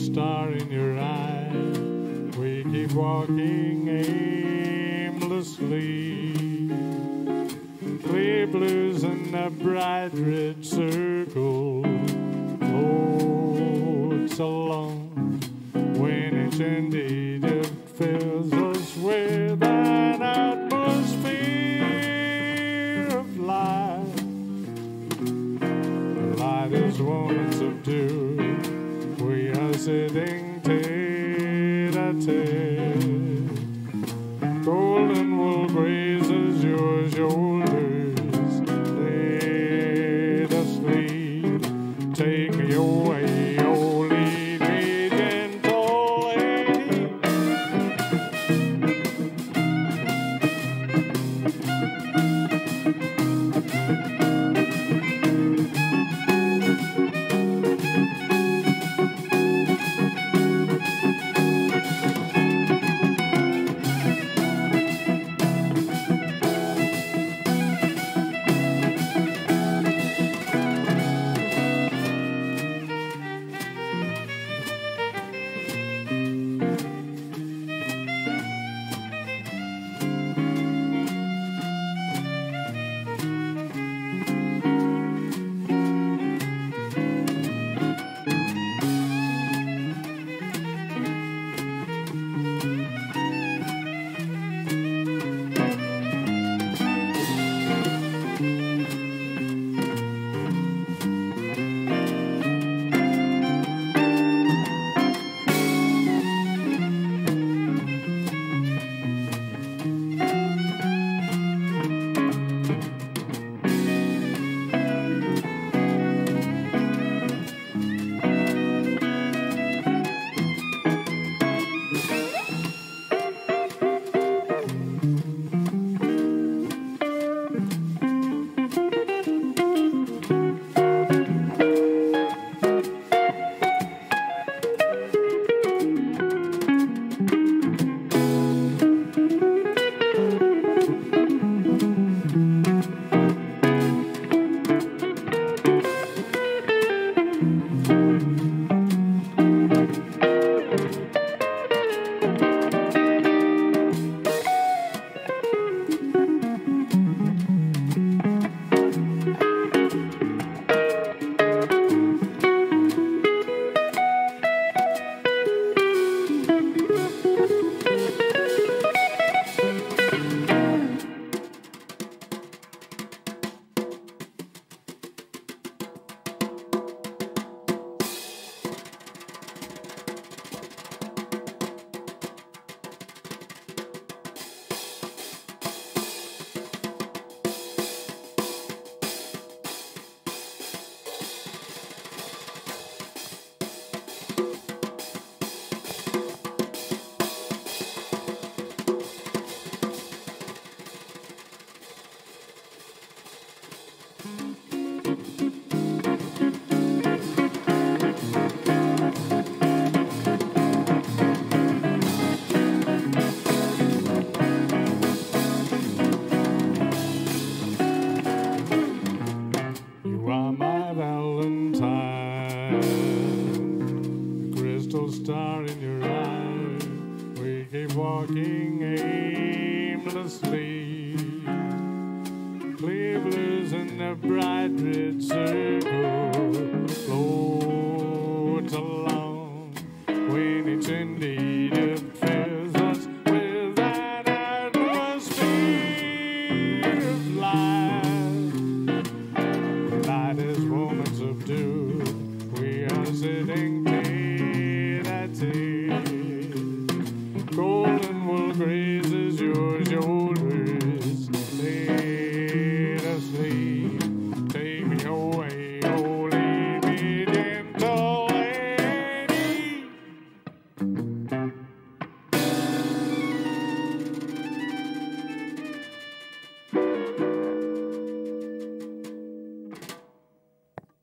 star in your eye. We keep walking aimlessly. Clear blues in a bright red circle floats along. When each indeed it fills us with an atmosphere of light. The light is warm and subdued. We are sitting tete-a-tete. Golden wool grazes your shoulders. Let us sleep. Take me away, oh, lead me gently. You are my Valentine, the crystal star in your eye. We keep walking aimlessly, clear blues in the bright red surf.